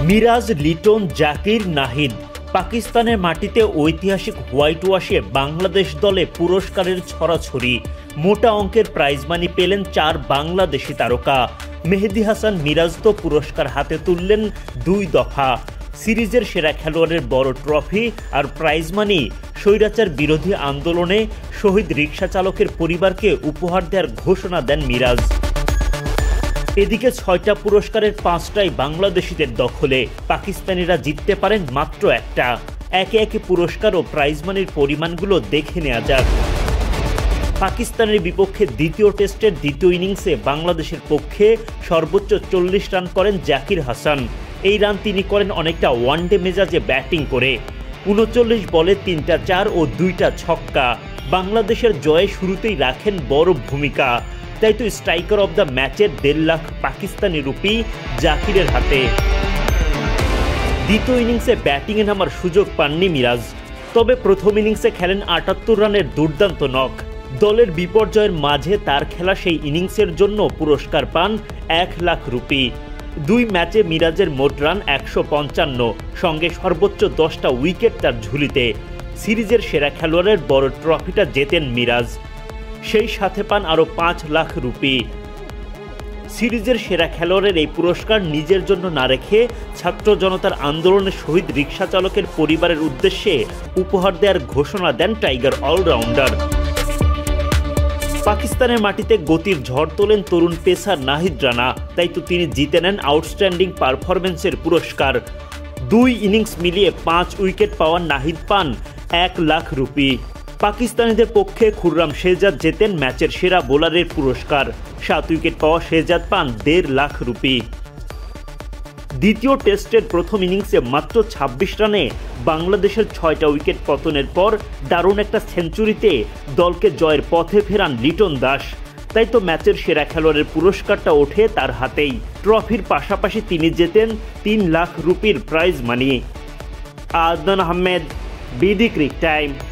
মিরাজ, লিটন, জাকির, নাহিদ। পাকিস্তানের মাটিতে ঐতিহাসিক হোয়াইট ওয়াশে বাংলাদেশ দলে পুরস্কারের ছড়াছড়ি। মোটা অঙ্কের প্রাইজ মানি পেলেন 4 বাংলাদেশি তারকা। মেহেদী হাসান মিরাজ তো পুরস্কার হাতে তুললেন 2 দফা। সিরিজের সেরা খেলোয়াড়ের বড় ট্রফি আর প্রাইজ মানি স্বৈরাচার বিরোধী আন্দোলনে শহীদ রিকশা চালকের পরিবারকে উপহার দেওয়ার ঘোষণা দেন মিরাজ। এদিকে 6টা পুরস্কারের 5টাই বাংলাদেশিদের দখলে। পাকিস্তানিরা জিততে পারেন মাত্র একটা। একে একে পুরস্কার ও প্রাইজ মানির পরিমাণগুলো দেখে নেওয়া যাক। পাকিস্তানের বিপক্ষে দ্বিতীয় টেস্টের দ্বিতীয় ইনিংসে বাংলাদেশের পক্ষে সর্বোচ্চ 40 রান করেন জাকির হাসান। এই রান তিনি করেন অনেকটা ওয়ানডে মেজাজে ব্যাটিং করে। 39 বলে 3টা 4 ও 2টা ছক্কা। বাংলাদেশের জয়ে শুরুতেই রাখেন বড় ভূমিকা। তাই তো স্ট্রাইকার অব দ্য ম্যাচের 1.5 লাখ পাকিস্তানি রুপি জাকিরের হাতে। দ্বিতীয় ইনিংসে ব্যাটিংয়ে নামার সুযোগ পাননি মিরাজ, তবে প্রথম ইনিংসে খেলেন 78 রানের দুর্দান্ত নক। দলের বিপর্যয়ের মাঝে তার খেলা সেই ইনিংসের জন্য পুরস্কার পান 1 লাখ রুপি। 2 ম্যাচে মিরাজের মোট রান 155, সঙ্গে সর্বোচ্চ 10টা উইকেট তার ঝুলিতে। সিরিজের সেরা খেলোয়াড়ের বড় ট্রফিটা জেতেন মিরাজ, সেই সাথে পান আরও 5 লাখ রুপি। সিরিজের সেরা খেলোয়াড়ের এই পুরস্কার নিজের জন্য না রেখে ছাত্র জনতার আন্দোলনে শহীদ রিকশা চালকের পরিবারের উদ্দেশ্যে উপহার দেওয়ার ঘোষণা দেন টাইগার অলরাউন্ডার। পাকিস্তানের মাটিতে গতির ঝড় তোলেন তরুণ পেসার নাহিদ রানা, তাই তো তিনি জিতে নেন আউটস্ট্যান্ডিং পারফরম্যান্সের পুরস্কার। 2 ইনিংস মিলিয়ে 5 উইকেট পাওয়া নাহিদ পান 1 লাখ রুপি। পাকিস্তানিদের পক্ষে খুররাম শেহজাদ জেতেন ম্যাচের সেরা বোলারের পুরস্কার। 7 উইকেট পাওয়া শেহজাদ পান 1.5 লাখ রুপি। দ্বিতীয় টেস্টের প্রথম ইনিংসে মাত্র 26 রানে বাংলাদেশের 6টা উইকেট পতনের পর দারুণ একটা সেঞ্চুরিতে দলকে জয়ের পথে ফেরান লিটন দাস। তাই তো ম্যাচের সেরা খেলোয়াড়ের পুরস্কারটা ওঠে তার হাতেই। ট্রফির পাশাপাশি তিনি জেতেন 3 লাখ রুপির prize money. Adnan Ahmed, BD crick time.